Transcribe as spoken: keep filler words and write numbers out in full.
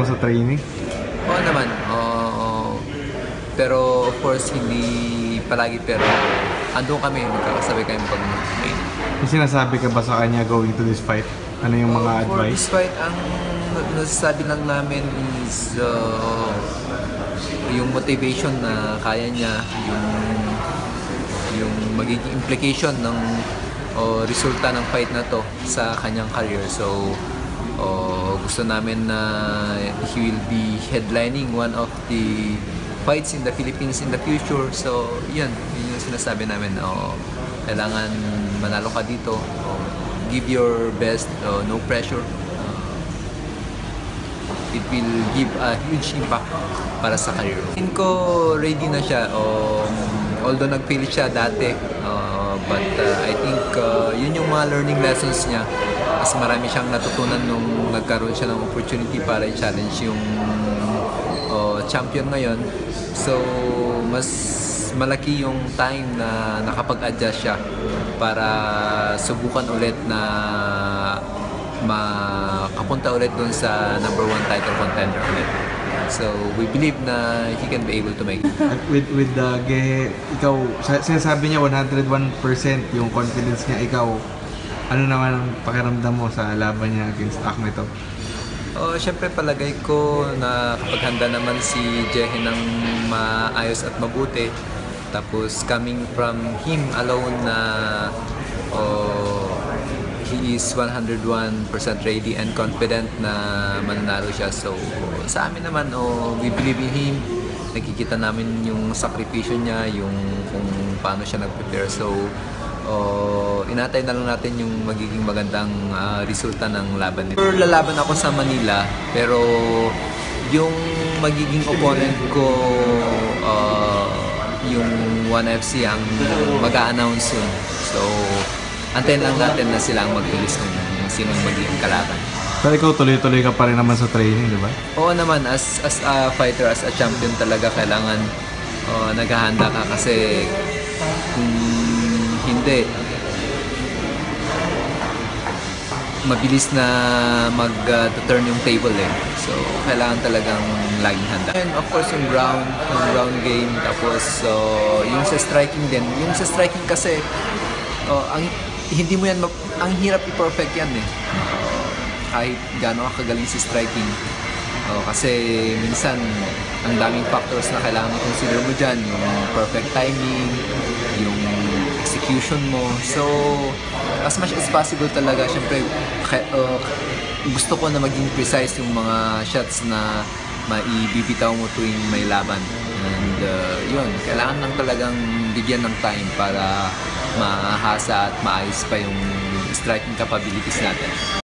Sa training? Oo naman. Uh, pero of course, hindi palagi, pero andun kami, magkakasabay kami pag-train. May sinasabi ka ba sa kanya going to this fight? Ano yung mga uh, advice? For this fight, ang nasasabi lang namin is uh, yung motivation na kaya niya, yung, yung magiging implication ng uh, resulta ng fight na to sa kanyang career. So, Uh, gusto namin na he will be headlining one of the fights in the Philippines in the future. So, yun, yun yung sinasabi namin. Uh, kailangan manalo ka dito. Uh, give your best, uh, no pressure. Uh, it will give a huge impact para sa career. Tingin ko ready na siya. Um, although nag-fail siya dati, uh, but uh, I think uh, yun yung mga learning lessons niya. Mas marami siyang natutunan nung nagkaroon siya ng opportunity para i-challenge yung uh, champion ngayon. So, mas malaki yung time na nakapag-adjust siya para subukan ulit na makapunta ulit dun sa number one title contender ulit. So, we believe na he can be able to make it. With, with the Gehe, ikaw, sinasabi niya one hundred one percent yung confidence niya, ikaw, ano naman ang pakiramdam mo sa laban niya against Ahmed to? Oh, syempre palagay ko na kapag handa naman si Gehe ng maayos at mabuti, tapos coming from him alone na oh, he is one hundred one percent ready and confident na mananalo siya. So sa amin naman, oh, we believe in him. Nakikita namin yung sakripisyo niya, yung kung paano siya nag-prepare. So o inatay na lang natin yung magiging magandang uh, resulta ng laban nito. Lalaban ako sa Manila, pero yung magiging opponent ko uh, yung one F C ang mag-a-announce yun. So antayin lang natin na sila ang mag-release ng sinong magiging kalaban. Pero ikaw tuloy-tuloy ka pa rin naman sa training, di ba? Oo naman, as, as a fighter, as a champion talaga kailangan uh, naghahanda ka kasi kung hindi, mabilis na mag-turn uh, yung table eh. So, kailangan talagang laging handa. And of course, yung ground, yung ground game, tapos uh, yung sa striking din. Yung sa striking kasi, uh, ang, hindi mo yan, ang hirap i-perfect yan eh. Uh, kahit gano'n ka kagaling sa striking. Uh, kasi minsan, ang daming factors na kailangan i-consider mo dyan. Yung perfect timing, yung execution mo. So, as much as possible talaga, syempre, uh, gusto ko na maging precise yung mga shots na maibibitaw mo tuwing may laban. And uh, yun, kailangan lang talagang bigyan ng time para mahasa at maayos pa yung striking capabilities natin.